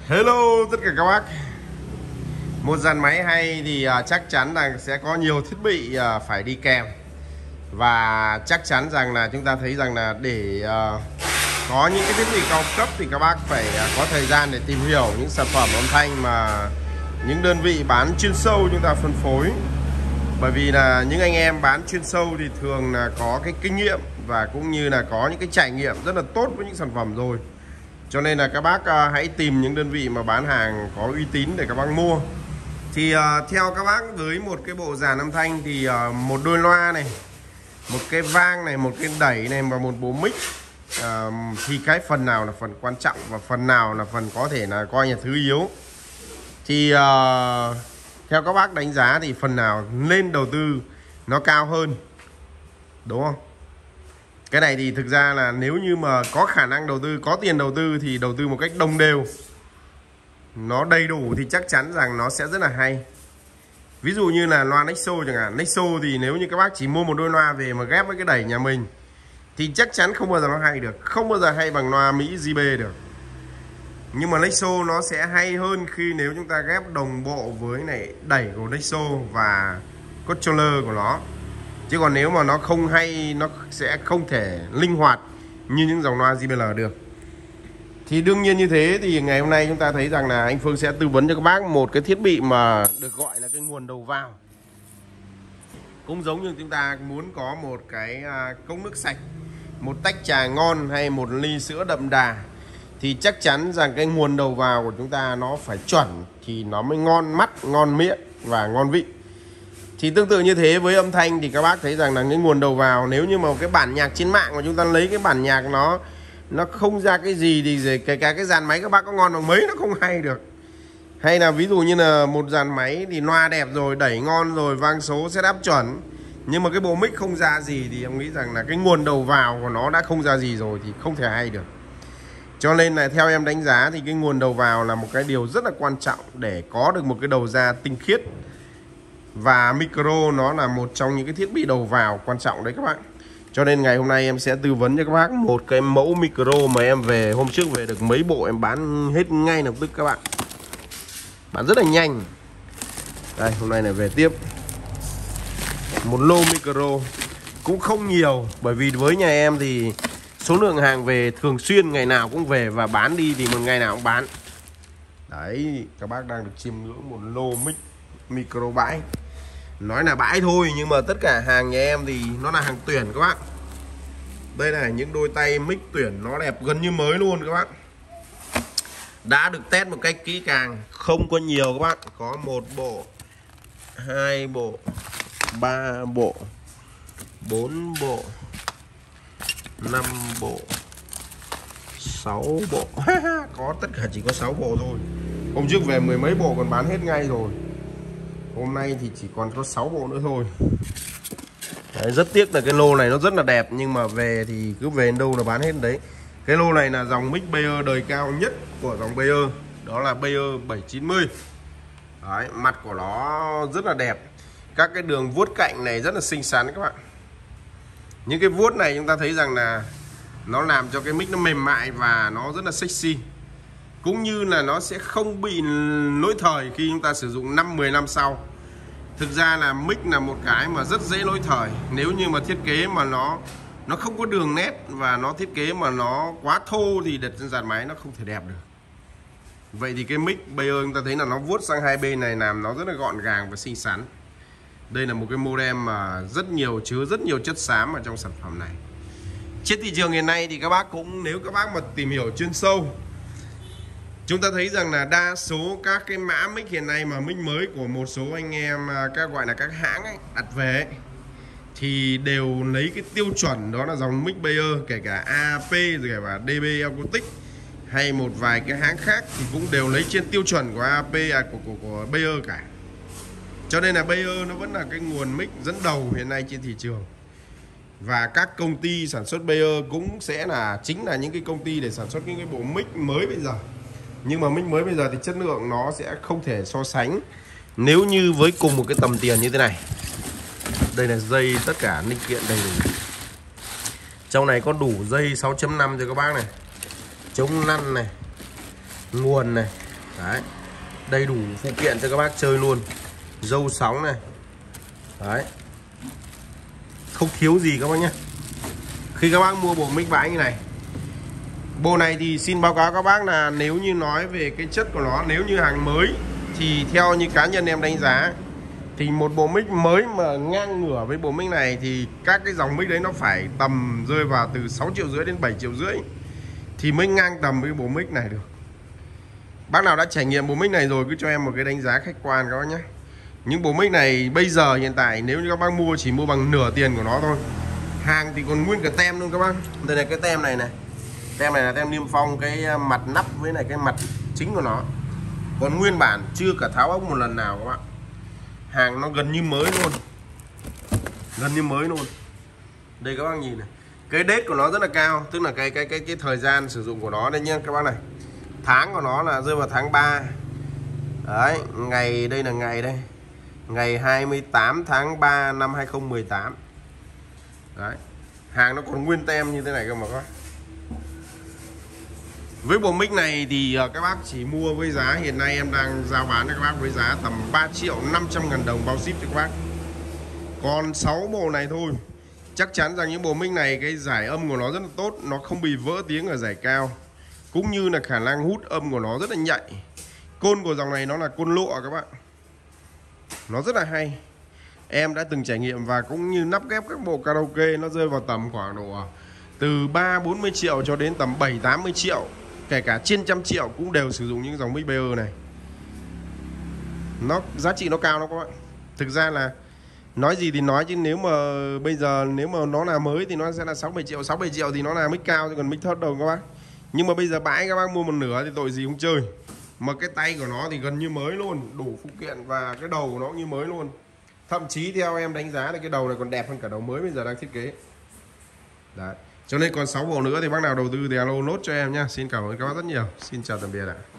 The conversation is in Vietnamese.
Hello tất cả các bác. Một dàn máy hay thì chắc chắn là sẽ có nhiều thiết bị phải đi kèm. Và chắc chắn rằng là chúng ta thấy rằng là để có những cái thiết bị cao cấp thì các bác phải có thời gian để tìm hiểu những sản phẩm âm thanh mà những đơn vị bán chuyên sâu chúng ta phân phối. Bởi vì là những anh em bán chuyên sâu thì thường là có cái kinh nghiệm và cũng như là có những cái trải nghiệm rất là tốt với những sản phẩm rồi. Cho nên là các bác hãy tìm những đơn vị mà bán hàng có uy tín để các bác mua. Thì theo các bác, với một cái bộ dàn âm thanh thì một đôi loa này, một cái vang này, một cái đẩy này và một bộ mic, thì cái phần nào là phần quan trọng và phần nào là phần có thể là coi là thứ yếu. Thì theo các bác đánh giá thì phần nào nên đầu tư nó cao hơn, đúng không? Cái này thì thực ra là nếu như mà có khả năng đầu tư, có tiền đầu tư thì đầu tư một cách đồng đều, nó đầy đủ thì chắc chắn rằng nó sẽ rất là hay. Ví dụ như là loa Nexo chẳng hạn. Nexo thì nếu như các bác chỉ mua một đôi loa về mà ghép với cái đẩy nhà mình thì chắc chắn không bao giờ nó hay được, không bao giờ hay bằng loa Mỹ JB được. Nhưng mà Nexo nó sẽ hay hơn khi nếu chúng ta ghép đồng bộ với này đẩy của Nexo và controller của nó. Chứ còn nếu mà nó không hay, nó sẽ không thể linh hoạt như những dòng loa JBL được. Thì đương nhiên như thế thì ngày hôm nay chúng ta thấy rằng là anh Phương sẽ tư vấn cho các bác một cái thiết bị mà được gọi là cái nguồn đầu vào. Cũng giống như chúng ta muốn có một cái cốc nước sạch, một tách trà ngon hay một ly sữa đậm đà thì chắc chắn rằng cái nguồn đầu vào của chúng ta nó phải chuẩn thì nó mới ngon mắt, ngon miệng và ngon vị. Thì tương tự như thế với âm thanh thì các bác thấy rằng là cái nguồn đầu vào, nếu như mà cái bản nhạc trên mạng mà chúng ta lấy cái bản nhạc nó không ra cái gì thì kể cả cái dàn máy các bác có ngon bằng mấy nó không hay được. Hay là ví dụ như là một dàn máy thì loa đẹp rồi, đẩy ngon rồi, vang số setup chuẩn, nhưng mà cái bộ mic không ra gì thì em nghĩ rằng là cái nguồn đầu vào của nó đã không ra gì rồi thì không thể hay được. Cho nên là theo em đánh giá thì cái nguồn đầu vào là một cái điều rất là quan trọng để có được một cái đầu ra tinh khiết. Và micro nó là một trong những cái thiết bị đầu vào quan trọng đấy các bạn. Cho nên ngày hôm nay em sẽ tư vấn cho các bác một cái mẫu micro mà em về hôm trước về được mấy bộ, em bán hết ngay lập tức các bạn. Bán rất là nhanh. Đây, hôm nay này về tiếp một lô micro cũng không nhiều, bởi vì với nhà em thì số lượng hàng về thường xuyên, ngày nào cũng về và bán đi thì một ngày nào cũng bán. Đấy, các bác đang được chiêm ngưỡng một lô micro bãi. Nói là bãi thôi nhưng mà tất cả hàng nhà em thì nó là hàng tuyển các bạn. Đây là những đôi tay mic tuyển, nó đẹp gần như mới luôn các bạn. Đã được test một cách kỹ càng, không có nhiều các bạn. Có 1 bộ, 2 bộ, 3 bộ, 4 bộ, 5 bộ, 6 bộ. Có tất cả chỉ có 6 bộ thôi. Hôm trước về mười mấy bộ còn bán hết ngay rồi. Hôm nay thì chỉ còn có 6 bộ nữa thôi. Đấy, rất tiếc là cái lô này nó rất là đẹp, nhưng mà về thì cứ về đâu là bán hết đấy. Cái lô này là dòng mic Bayer đời cao nhất của dòng Bayer, đó là Bayer 790. Đấy, mặt của nó rất là đẹp. Các cái đường vuốt cạnh này rất là xinh xắn các bạn. Những cái vuốt này chúng ta thấy rằng là nó làm cho cái mic nó mềm mại và nó rất là sexy. Cũng như là nó sẽ không bị lỗi thời khi chúng ta sử dụng 5-10 năm sau. Thực ra là mic là một cái mà rất dễ lỗi thời. Nếu như mà thiết kế mà nó không có đường nét và nó thiết kế mà nó quá thô thì đặt trên dàn máy nó không thể đẹp được. Vậy thì cái mic Bayer chúng ta thấy là nó vuốt sang hai bên này làm nó rất là gọn gàng và xinh xắn. Đây là một cái modem mà chứa rất nhiều chất xám ở trong sản phẩm này. Trên thị trường hiện nay thì các bác cũng, nếu các bác mà tìm hiểu chuyên sâu, chúng ta thấy rằng là đa số các cái mã mic hiện nay mà mic mới của một số anh em các gọi là các hãng ấy, đặt về ấy, thì đều lấy cái tiêu chuẩn đó là dòng mic Bayer, kể cả AAP rồi cả DB Acoustic hay một vài cái hãng khác thì cũng đều lấy trên tiêu chuẩn của AAP của Bayer cả. Cho nên là Bayer nó vẫn là cái nguồn mic dẫn đầu hiện nay trên thị trường. Và các công ty sản xuất Bayer cũng sẽ chính là những cái công ty để sản xuất những cái bộ mic mới bây giờ. Nhưng mà mic mới bây giờ thì chất lượng nó sẽ không thể so sánh nếu như với cùng một cái tầm tiền như thế này. Đây là dây, tất cả linh kiện đầy đủ. Trong này có đủ dây 6.5 cho các bác này, chống lăn này, nguồn này, Đấy, đầy đủ phụ kiện cho các bác chơi luôn. Râu sóng này. Đấy, không thiếu gì các bác nhé. Khi các bác mua bộ mic bãi như này, bộ này thì xin báo cáo các bác là nếu như nói về cái chất của nó, nếu như hàng mới thì theo như cá nhân em đánh giá thì một bộ mic mới mà ngang ngửa với bộ mic này thì các cái dòng mic đấy nó phải tầm rơi vào từ 6,5 triệu đến 7,5 triệu thì mới ngang tầm với bộ mic này được. Bác nào đã trải nghiệm bộ mic này rồi cứ cho em một cái đánh giá khách quan các bác nhé. Những bộ mic này bây giờ hiện tại nếu như các bác mua chỉ mua bằng nửa tiền của nó thôi. Hàng thì còn nguyên cả tem luôn các bác. Đây là cái tem này này. Tem này là tem niêm phong cái mặt nắp với lại cái mặt chính của nó. Còn nguyên bản chưa cả tháo ốc một lần nào các bạn. Hàng nó gần như mới luôn. Gần như mới luôn. Đây các bác nhìn này. Cái date của nó rất là cao, tức là cái thời gian sử dụng của nó đây nhá các bác này. Tháng của nó là rơi vào tháng 3. Đấy, ngày đây là ngày đây. Ngày 28 tháng 3 năm 2018. Đấy. Hàng nó còn nguyên tem như thế này cơ mà các bác. Với bộ mic này thì các bác chỉ mua với giá hiện nay em đang giao bán cho các bác với giá tầm 3.500.000 đồng bao ship cho các bác. Còn 6 bộ này thôi. Chắc chắn rằng những bộ mic này cái giải âm của nó rất là tốt, nó không bị vỡ tiếng ở giải cao. Cũng như là khả năng hút âm của nó rất là nhạy. Côn của dòng này nó là côn lụa các bạn. Nó rất là hay. Em đã từng trải nghiệm và cũng như lắp ghép các bộ karaoke nó rơi vào tầm khoảng độ từ 3-40 triệu cho đến tầm 7-80 triệu. Kể cả trên 100 triệu cũng đều sử dụng những dòng mic BR này. Nó giá trị nó cao lắm các bạn. Thực ra là nói gì thì nói chứ nếu mà bây giờ nếu mà nó là mới thì nó sẽ là 6-7 triệu. 6-7 triệu thì nó là mic cao chứ còn mic thấp đâu các bác. Nhưng mà bây giờ bãi các bác mua một nửa thì tội gì không chơi. Mà cái tay của nó thì gần như mới luôn, đủ phụ kiện và cái đầu của nó cũng như mới luôn. Thậm chí theo em đánh giá thì cái đầu này còn đẹp hơn cả đầu mới bây giờ đang thiết kế. Đấy. Cho nên còn 6 bộ nữa thì bác nào đầu tư thì alo nốt cho em nhá. Xin cảm ơn các bác rất nhiều. Xin chào tạm biệt ạ.